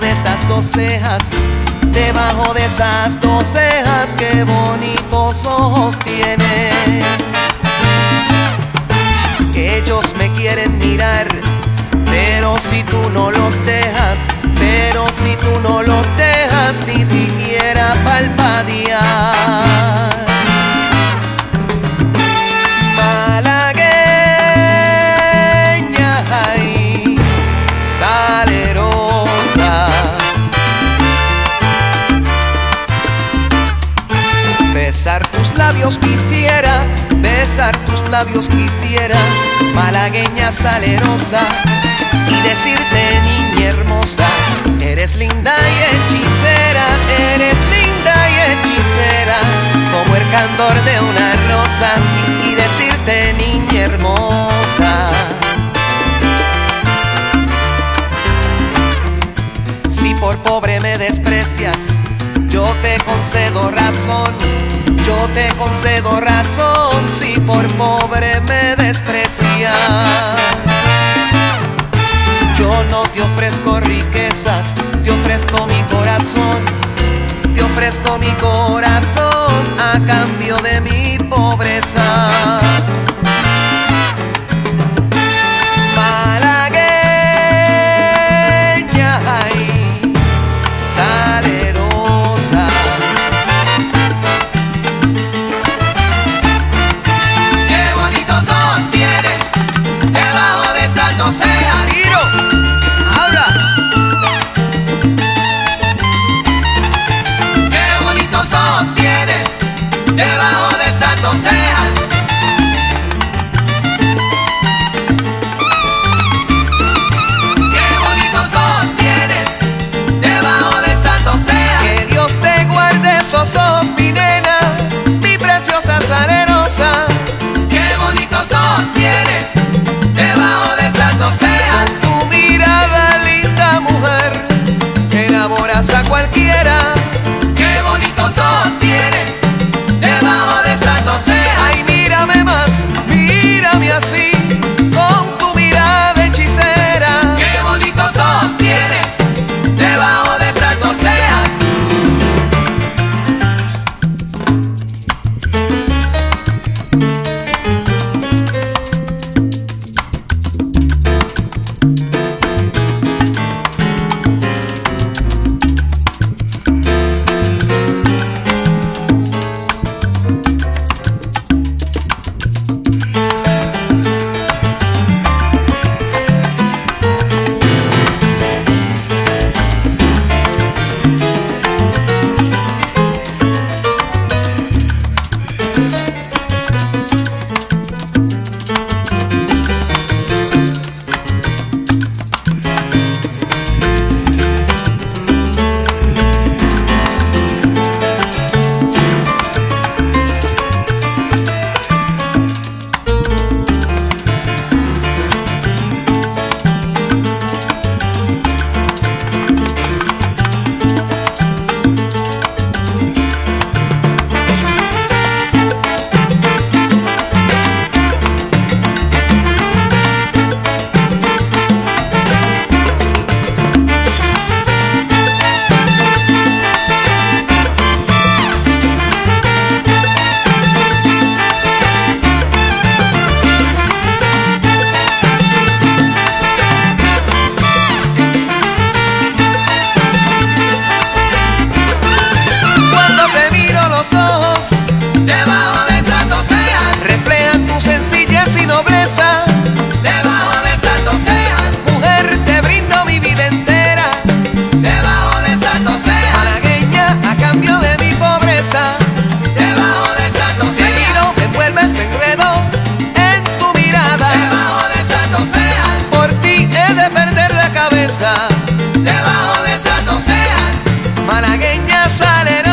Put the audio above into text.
de esas dos cejas, debajo de esas dos cejas, qué bonitos ojos tienes. Ellos me quieren mirar, pero si tú no los dejas, pero si tú no los dejas ni siquiera parpadear. Malagueña, ay, salerosa, besar tus labios quisiera, besar tus labios quisiera, malagueña salerosa, y decirte, niña hermosa, eres linda y hechicera, eres linda y hechicera, como el candor de una rosa, y decirte, niña hermosa. Si por pobre me desprecias, yo te concedo razón, yo te concedo razón, si por pobre me desprecias. Yo no te ofrezco riquezas, te ofrezco mi corazón, te ofrezco mi corazón a cambio de mi pobreza. Malagueña, ay, salerosa, qué bonitos ojos tienes debajo de esas dos cejas. Debajo de esas dos cejas, qué bonitos ojos tienes, debajo de esas dos cejas. Que Dios te guarde esos ojos, mi nena, mi preciosa salerosa. Qué bonitos ojos tienes, debajo de esas dos cejas. Con tu mirada, linda mujer, enamoras a cualquiera. Qué bonitos ojos tienes, debajo de esas dos cejas. Ay, mírame más, mírame así, con tu mirada hechicera. Qué bonitos ojos tienes, debajo de esas dos cejas. Debajo de esas dos cejas, reflejan tu sencillez y nobleza. Debajo de esas dos cejas, mujer, te brindo mi vida entera. Debajo de esas dos cejas, malagueña, a cambio de mi pobreza. Debajo de esas dos cejas, te miro, me envuelves, me enredo en tu mirada. Debajo de esas dos cejas, por ti he de perder la cabeza. Debajo de esas dos cejas, malagueña salerosa.